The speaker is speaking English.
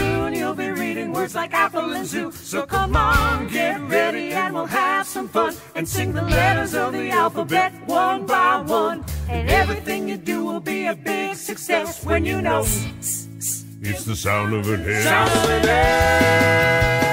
soon you'll be reading words like apple and zoo. So come on, get ready and we'll have some fun and sing the letters of the alphabet one by one. And everything you do will be a big success when you know it's the sound of an S. Sound of an S.